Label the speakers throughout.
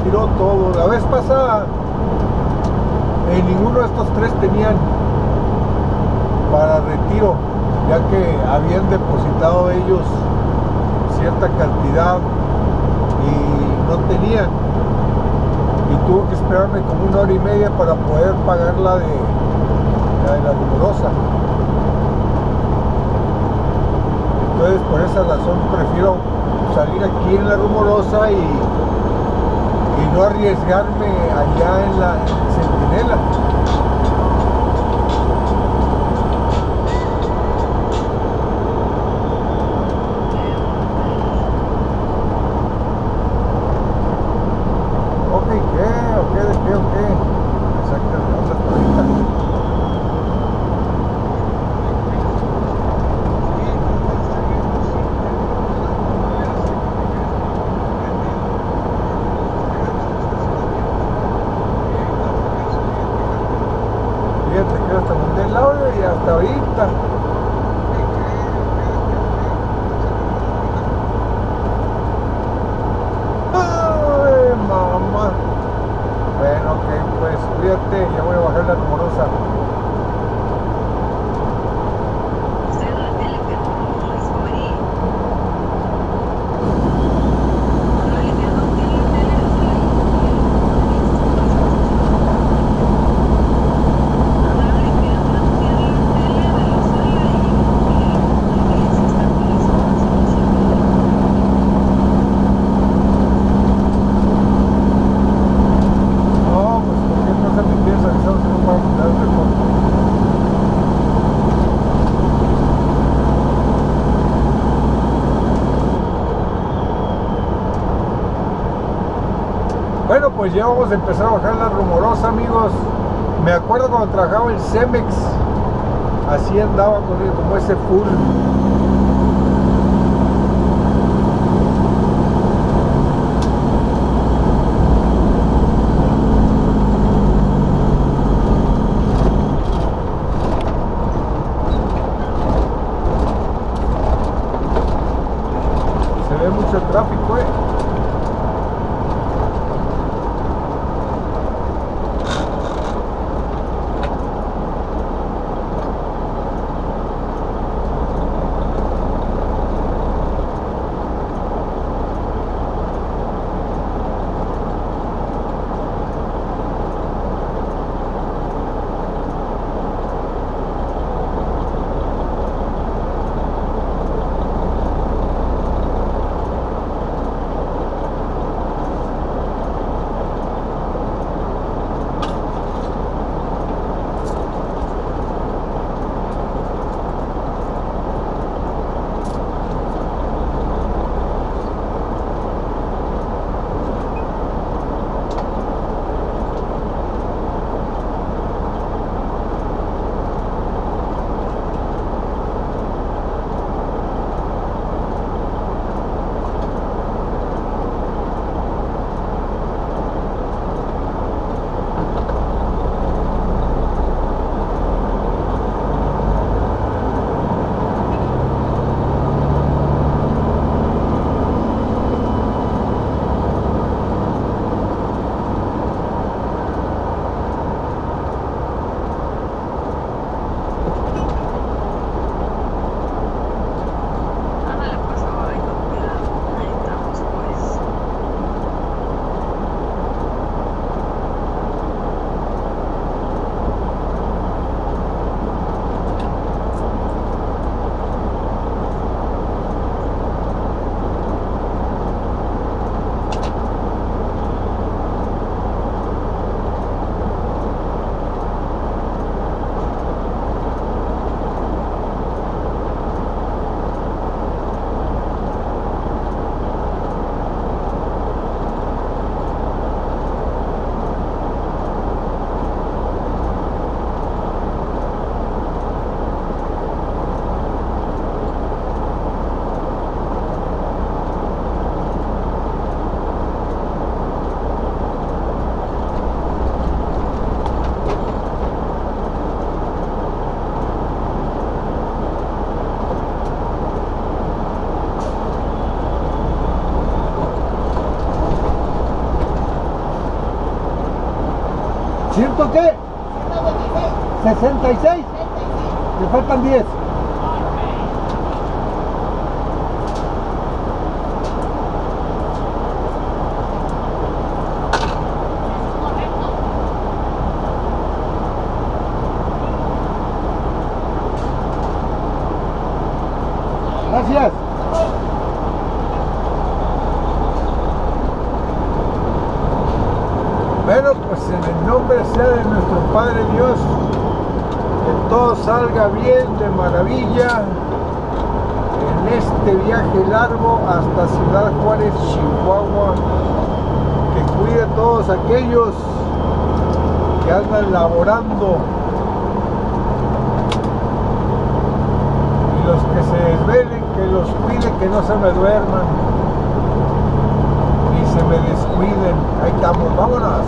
Speaker 1: tiró todo. La vez pasada, ninguno de estos tres tenían para retiro, ya que habían depositado ellos cierta cantidad y no tenían. Y tuve que esperarme como 1 hora y media para poder pagar la de la Rumorosa. Entonces, por esa razón prefiero salir aquí en la Rumorosa y no arriesgarme allá en la Centinela. Ok. Exactamente, hasta ahorita. Fíjate que hasta mandé el audio y hasta ahorita. Ay, mamá. Bueno, ok, pues cuídate, ya voy a bajar la Rumorosa. No, pues cualquier cosa me tienes avisado si no puedo mandar el reporte. Bueno, pues ya vamos a empezar a bajar la Rumorosa, amigos. Me acuerdo cuando trabajaba en Cemex, así andaba con él, como ese full. Se ve mucho tráfico, ¿100 qué? 66. Le faltan 10. Gracias. Bueno, pues en el nombre sea de nuestro Padre Dios, que todo salga bien, de maravilla, en este viaje largo hasta Ciudad Juárez, Chihuahua, que cuide a todos aquellos que andan laborando y los que se desvelen, que los cuide, que no se me duerman ni se me descuiden. Ahí estamos, vámonos.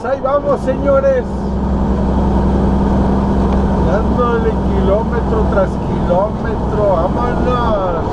Speaker 1: ahí vamos, señores. Dándole kilómetro tras kilómetro, vámonos.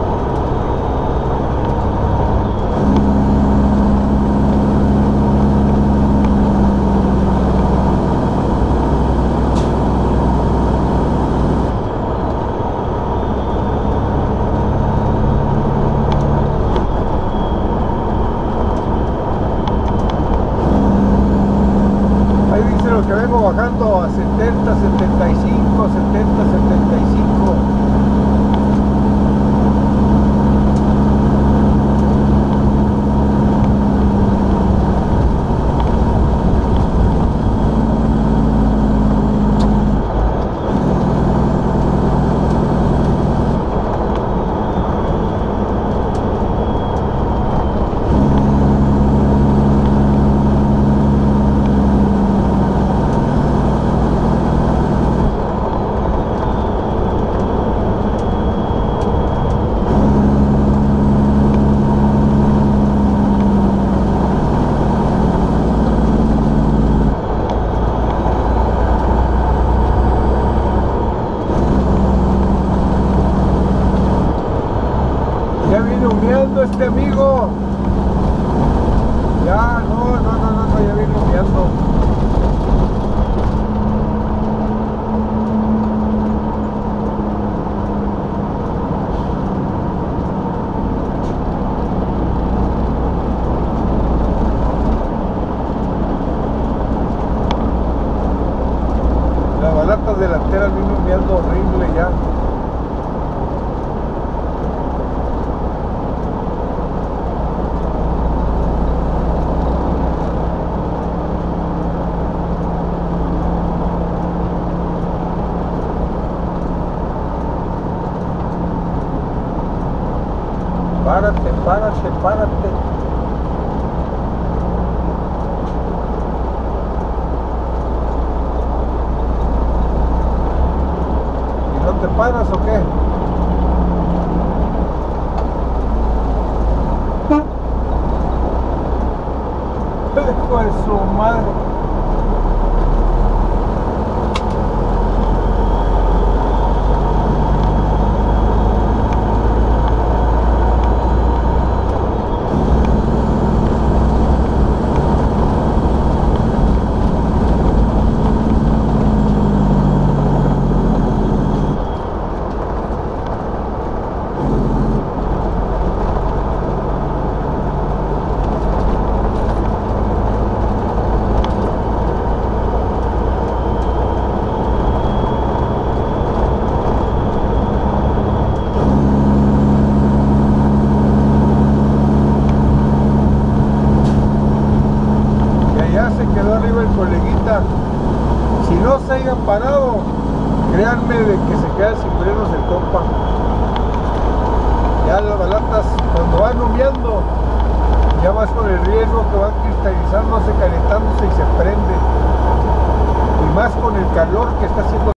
Speaker 1: Que vengo bajando a 70, 75, 70, 75. Ya viene humeando este amigo. Ya, no, ya viene humeando. Las balatas delanteras vienen humeando horrible ya. Párate, párate, párate. ¿Y no te paras o qué? Hijo de su madre. Se quedó arriba el coleguita. Si no se hayan parado, créanme de que se queda sin frenos el compa. Ya las balatas cuando van humeando, ya vas con el riesgo que van cristalizándose, calentándose y se prende, y más con el calor que está haciendo.